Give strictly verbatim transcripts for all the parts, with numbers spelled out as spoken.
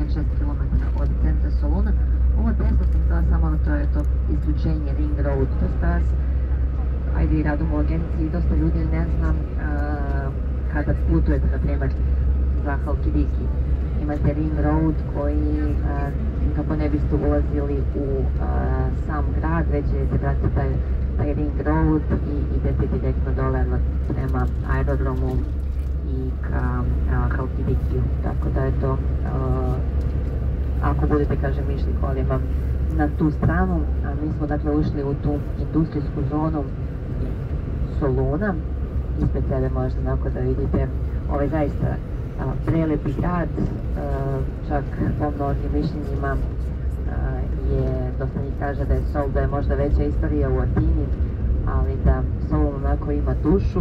pet šest kilometara od centra Soluna. Ovo desno sam htjela samo to je to isključenje Ring Road. Dosta vas, ajde i radimo u agenciji, dosta ljudi ne znam uh, kada putujete, na primjer, za Halkidiki. Imate Ring Road koji, uh, kako ne biste ulazili u uh, sam grad, već ćete pratiti taj, taj Ring Road i idete direktno dole prema aerodromu i ka uh, Halkidikiju. Tako da je to, uh, ako budete, kažem, išli kolima na tu stranu, a mi smo dakle ušli u tu industrijsku zonu Soluna. Ispred sebe možete onako da vidite ovaj zaista a, prelepi grad, a, čak po mnogim mišljenjima a, je, dosta njih kaže da je Sol, da je možda veća istorija u Atini, ali da Solun onako ima dušu.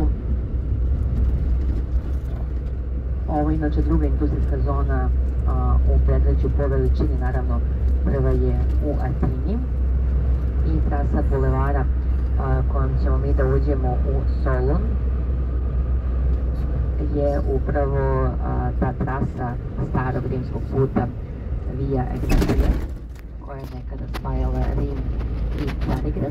Ovo je inače druga industrijska zona a, u predveću po veličini, naravno prva je u Atini i trasa bulevara a, kojom ćemo mi da uđemo u Solun je upravo a, ta trasa starog rimskog puta Via Egnatia, koja je nekada spajala Rim i Carigrad.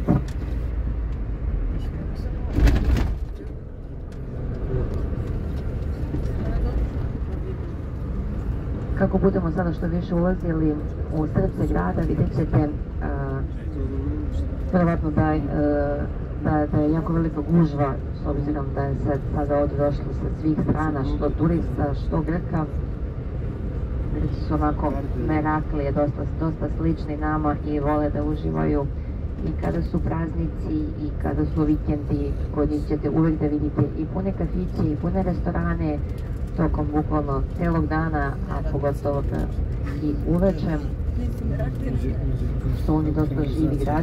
Kako budemo sada što više ulazili u srce grada, vidjet ćete vjerovatno da, da, da je jako velika gužva, s obzirom da je sad, sada ovdje došlo sa svih strana, što turista, što Grka. Grci su onako Meraklije, dosta, dosta slični nama i vole da uživaju i kada su praznici i kada su vikendi. Kod njih ćete uvijek da vidite i pune kafiće i pune restorane tokom bukvalno celog dana, a pogotovo i uveče. Su oni dosta živi grad.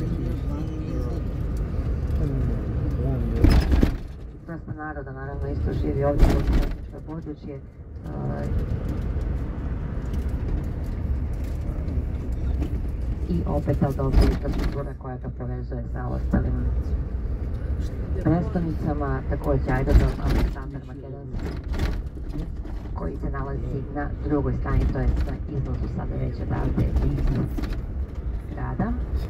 Dosta naroda naravno isto živi ovdje u tehničko područje. I opet ta dobra infrastruktura koja ga povezuje sa ostalim prestonicama, također aerodrom Aleksandar Makedonski, koji se nalazi na drugoj strani, to je na izlazu sada već odavde iz grada.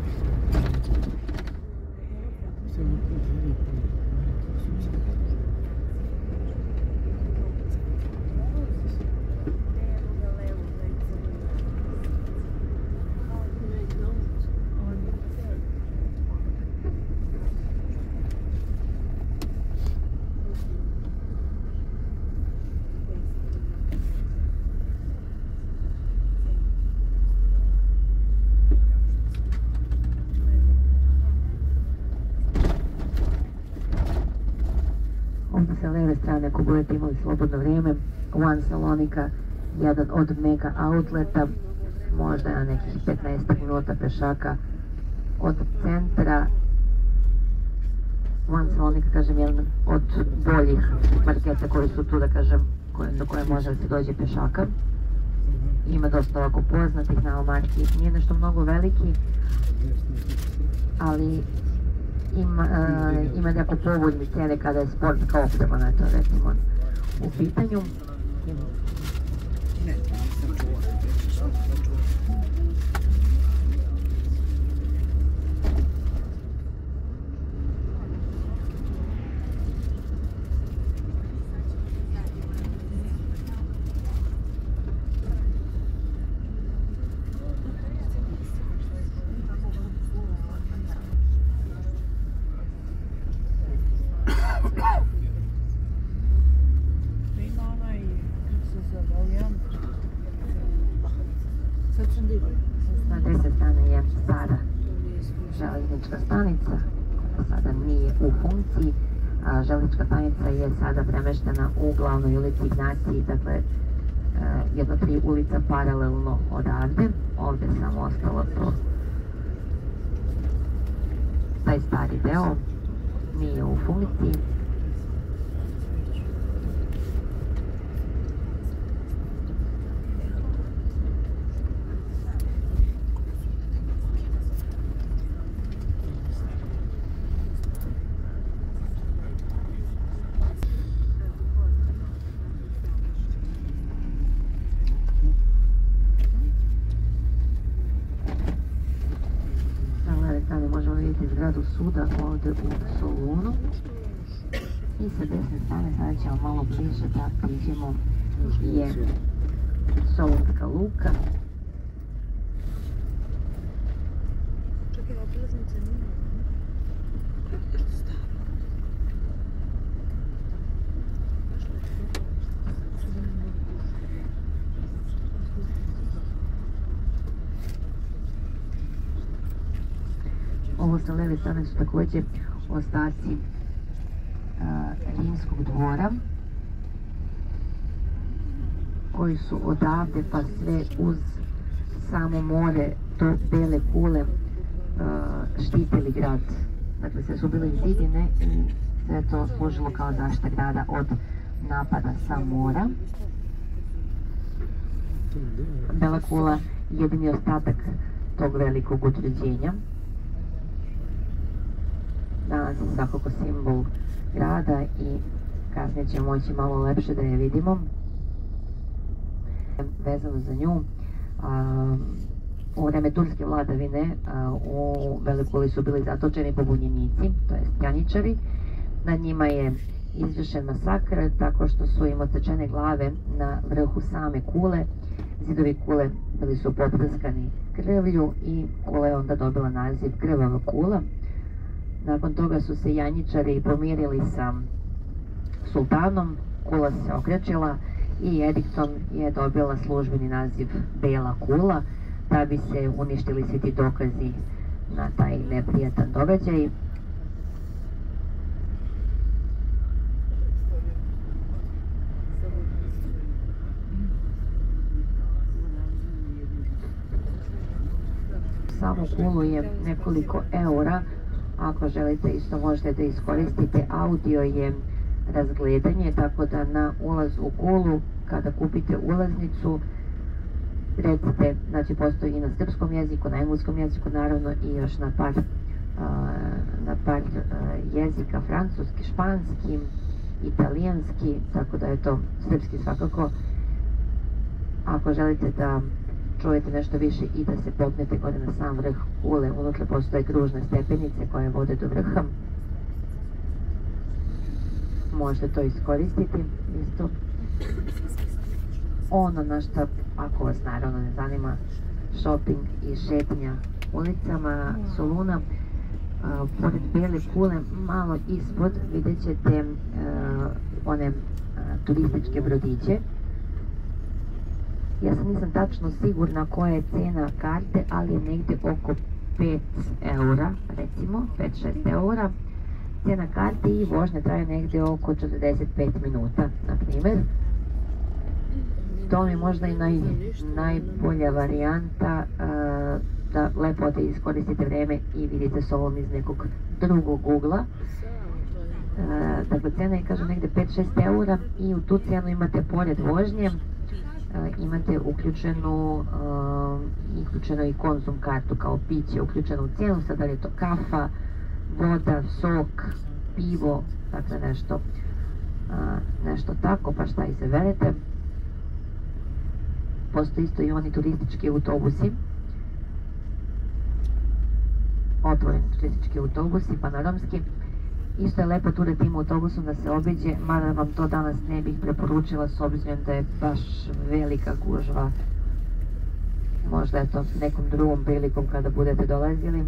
Sa leve strane, ako budete imali slobodno vrijeme, One Salonika, jedan od mega outleta, možda na nekih petnaest minuta pešaka od centra. One Salonika, kažem, jedan od boljih marketa koji su tu, da kažem, koje, do koje može da se dođe pešaka. Ima dosta ovako poznatih naomarki, nije nešto mnogo veliki, ali Ima, uh, ima jako povoljne cijene kada je sportska oprema na to, recimo, u pitanju. Na desnoj strani je stara željeznička stanica, koja sada nije u funkciji. A željeznička stanica je sada premeštena u glavnoj ulici Ignaciji, dakle jedno tri ulica paralelno odavde. Ovdje je samo ostalo to, taj stari deo nije u funkciji. zgradu suda ovdje u Solunu. I sa desne strane sada ćemo malo bliže da priđemo je Solunska luka. Čekaj, obilaznica nije. Ovo sa leve strane su također ostaci rimskog dvora koji su odavde pa sve uz samo more do Bele Kule štitili grad. Dakle, sve su bile zidine i sve to služilo kao zaštita grada od napada sa mora. Bela Kula je jedini ostatak tog velikog utvrđenja. Danas je svakako simbol grada i kasnije ćemo moći malo lepše da je vidimo. Vezano za nju, a, u vreme turske vladavine a, u Beloj Kuli su bili zatočeni pobunjenici, to jest janjičari. Na njima je izvršen masakr tako što su im odsečene glave na vrhu same kule. Zidovi kule bili su poprskani krvlju i kula je onda dobila naziv Krvava kula. Nakon toga su se janjičari pomirili sa sultanom, kula se okrečila i ediktom je dobila službeni naziv Bela Kula, da bi se uništili svi ti dokazi na taj neprijatan događaj. Samu kulu je nekoliko eura. Ako želite isto možete da iskoristite. Audio je razgledanje, tako da na ulaz u kulu kada kupite ulaznicu recite, znači postoji i na srpskom jeziku, na engleskom jeziku naravno i još na par, uh, na par uh, jezika, francuski, španski, italijanski, tako da je to srpski svakako. Ako želite da čujete nešto više i da se popnete gore na sam vrh kule, unutra postoje kružne stepenice koje vode do vrha. Možete to iskoristiti isto. Ono na što, ako vas naravno ne zanima, shopping i šetnja ulicama Soluna, uh, pored Bele Kule, malo ispod vidjet ćete uh, one uh, turističke brodiće. Ja sam nisam tačno sigurna koja je cena karte, ali je negdje oko pet eura, recimo, pet šest eura. Cena karte i vožnja traje negdje oko četrdeset pet minuta, na primjer. To mi je možda i naj, najbolja varijanta uh, da lepo da iskoristite vreme i vidite Solun iz nekog drugog ugla. Uh, dakle, cena je, kažem, negdje pet šest eura i u tu cenu imate pored vožnje Uh, imate uključenu uh, uključeno i konzum kartu kao piće, uključeno u cijenu, sad da li je to kafa, voda, sok, pivo, dakle nešto uh, nešto tako, pa šta izaberete. Postoji isto i oni turistički autobusi, otvoreni turistički autobusi, panoramski. Isto je lepo tu da tim autobusom da se obiđe, mada vam to danas ne bih preporučila s obzirom da je baš velika gužva. Možda je to nekom drugom prilikom kada budete dolazili.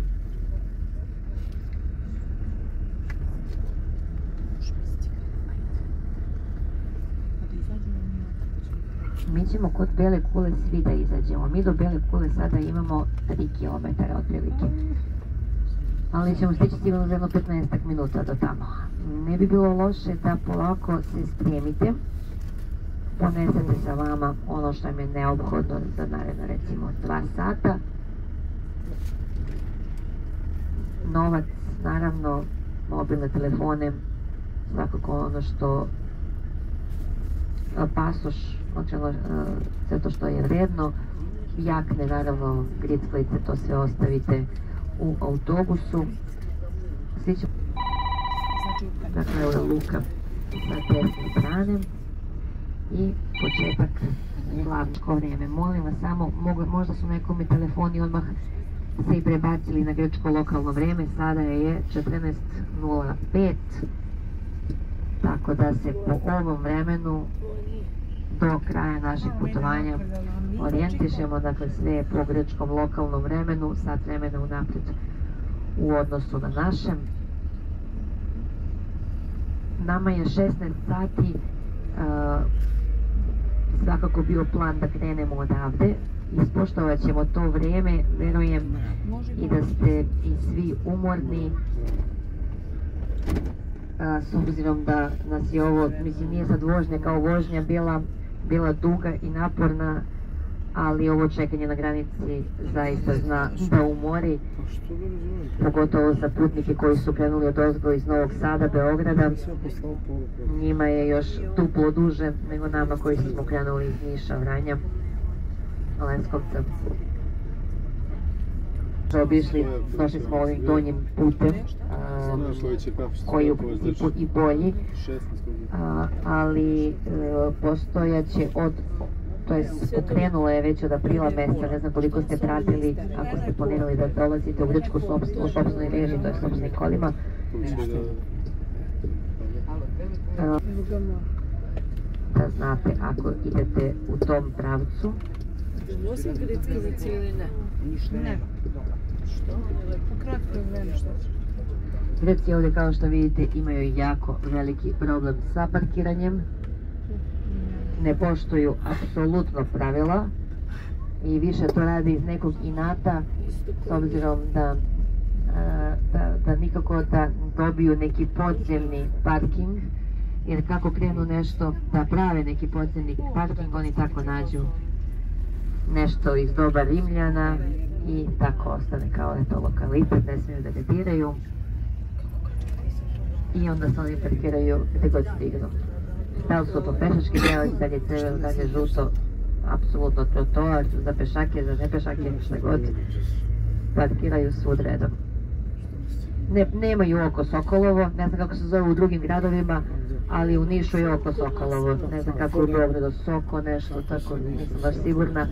Mi ćemo kod Bele Kule svi da izađemo. Mi do Bele Kule sada imamo tri kilometra otprilike. Ali ćemo stići sigurno za jedno petnaestak minuta do tamo. Ne bi bilo loše da polako se spremite, ponesete sa vama ono što vam je neophodno za naredno recimo dva sata. Novac, naravno, mobilne telefone, svakako ono što pasoš, znači ono, sve to što je vredno, jakne, naravno, grickalice, to sve ostavite u autobusu. Svi će... Dakle, ovo je luka sa desne strane i početak glavno vrijeme. Molim vas samo, možda su nekome telefoni odmah se i prebacili na grčko lokalno vrijeme, sada je četrnaest nula pet, tako da se po ovom vremenu do kraja našeg putovanja orijentišemo, dakle sve je po grčkom lokalnom vremenu, sat vremena unaprijed u odnosu na našem. Nama je šesnaest sati, uh, svakako bio plan da krenemo odavde. Ispoštovat ćemo to vrijeme, verujem i da ste i svi umorni, a, s obzirom da nas je ovo, mislim nije sad vožnja kao vožnja bila, bila duga i naporna, ali ovo čekanje na granici zaista zna da umori, pogotovo za putnike koji su krenuli od ozgo iz Novog Sada, Beograda. Njima je još duplo duže nego nama koji smo krenuli iz Niša, Vranja, Leskovca. Obišli, došli smo ovim donjim putem, a, koji je u principu i bolji, a, ali a, postojaće od, to je pokrenulo je već od aprila mjeseca, ne znam koliko ste pratili, ako ste planirali da dolazite u Grčku u sopstvenoj režiji, to je sopstvenim kolima. A, da znate, ako idete u tom pravcu. Nosim grecivici ili ne? Ne. Što? Po kratko vreme što će? Greci ovdje, kao što vidite, imaju jako veliki problem sa parkiranjem. Ne poštuju apsolutno pravila i više to radi iz nekog inata, s obzirom da, da, da nikako da dobiju neki podzemni parking, jer kako krenu nešto da prave neki podzemni parking, oni tako nađu nešto iz doba Rimljana i tako ostane kao je to lokalitet, ne smiju da ga diraju i onda se oni parkiraju gdje god stignu. Da li su to pešački prijelazi, da je crveno, da je žuto, apsolutno trotoar, za pešake, za nepešake, šta god, parkiraju svud redom. Ne, nemaju oko Sokolovo, ne znam kako se zove u drugim gradovima, ali u Nišu je oko Sokolovo, ne znam kako u Beogradu Soko, nešto tako, nisam baš sigurna.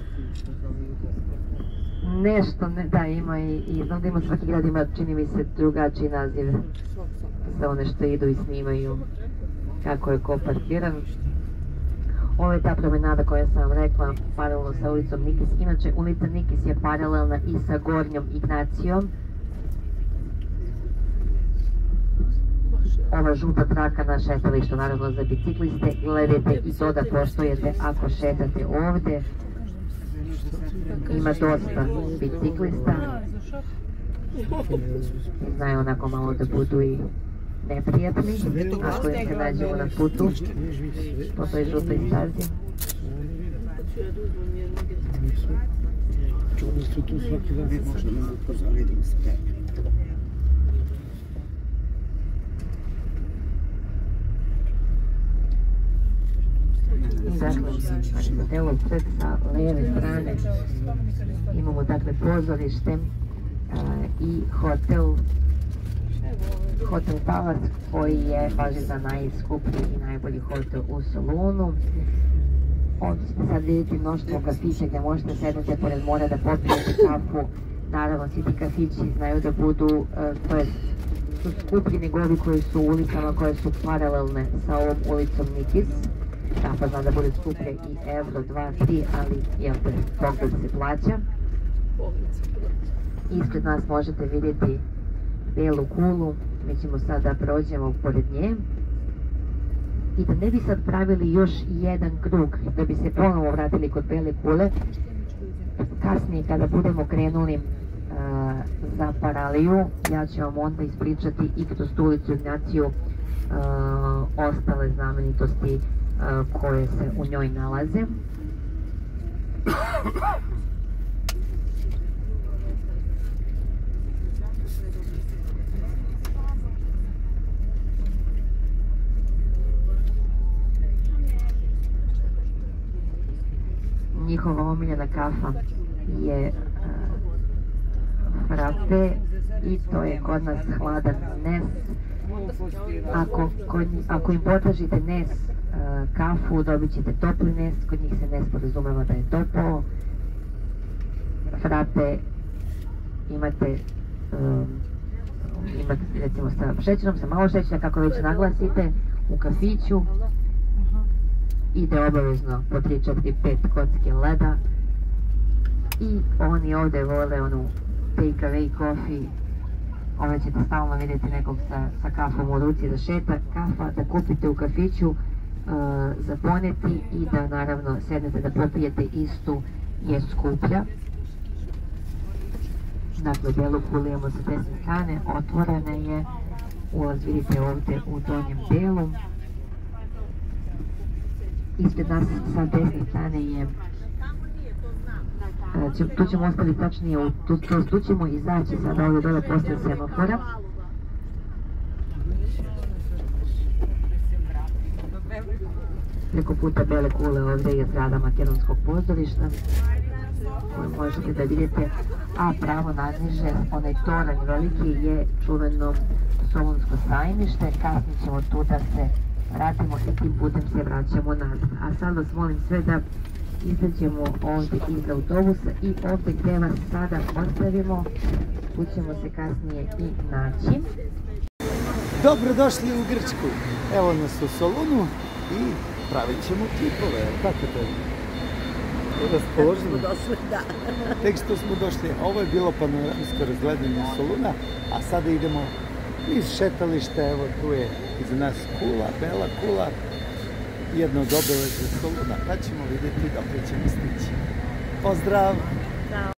Nešto, ne, da, ima i, i znam da ima svaki grad ima, čini mi se, drugačiji naziv za one što idu i snimaju kako je ko parkiran. Ovo je ta promenada koja sam vam rekla, paralelno sa ulicom Nikis. Inače, ulica Nikis je paralelna i sa Gornjom Ignacijom. Ova žuta traka na šetalištu, naravno za bicikliste, gledajte i to da poštujete ako šetate ovdje. Ima dosta biciklista, znaju onako malo da budu i neprijatni ako im se nađemo na putu po toj žutoj stazi. I dakle, hotelom pred sa lijeve strane imamo dakle pozorište i hotel Hotel Palace, koji je važi za najskuplji i najbolji hotel u Solunu. Ovdje ćete sad vidjeti mnoštvo kafića gdje možete sednete pored mora da popijete kafu. Naravno, svi ti kafići znaju da budu, to je, su skuplji nego ovi koji su u ulicama koje su paralelne sa ovom ulicom Nikis. Kafa zna da bude skuplje i euro, dva, tri, ali jel te, pogled se plaća. Ispred nas možete vidjeti Belu kulu, mi ćemo sad da prođemo pored nje. I da ne bi sad pravili još jedan krug, da bi se ponovo vratili kod Bele kule, kasnije kada budemo krenuli uh, za Paraliju, ja ću vam onda ispričati i kroz tu ulicu Ignaciju uh, ostale znamenitosti uh, koje se u njoj nalaze. Njihova omiljena kafa je uh, frappe i to je kod nas hladan nes. Ako, kod, ako im potražite nes uh, kafu, dobit ćete topli nes, kod njih se nes podrazumeva da je topao. Frappe imate um, imate recimo sa šećerom, sa malo šećera, kako već naglasite, u kafiću ide obavezno po tri, četiri, pet kocke leda i oni ovdje vole onu take away coffee. Ovdje ćete stalno vidjeti nekog sa, sa kafom u ruci da šeta, kafa da kupite u kafiću, uh, za poneti i da naravno sednete da popijete istu je skuplja. Dakle, Belu kulu imamo sa desne strane, otvorena je, ulaz vidite ovdje u donjem delu. Ispred nas sa desne strane je, tu ćemo ostaviti tačnije, tu, tu, tu ćemo izaći sada ovdje dole posle semafora. Preko puta Bele kule ovdje je zgrada Makedonskog pozorišta koju možete da vidite, a pravo nadniže, onaj toranj veliki je čuveno Solunsko sajmište. Kasnije ćemo tu da se vratimo i tim putem se vraćamo nazad. A sad vas molim sve da izađemo ovdje iz autobusa i ovdje gdje vas sada ostavimo, tu ćemo se kasnije i naći. Dobrodošli u Grčku. Evo nas u Solunu i pravit ćemo klipove. Kako to je? Raspoloženo? Da. Tek što smo došli, ovo je bilo panoramsko razgledanje Soluna, a sada idemo iz šetališta. Evo tu je iza nas kula, Bela kula, jedno od obeležja Soluna, pa ćemo vidjeti dok ćemo stići. Pozdrav!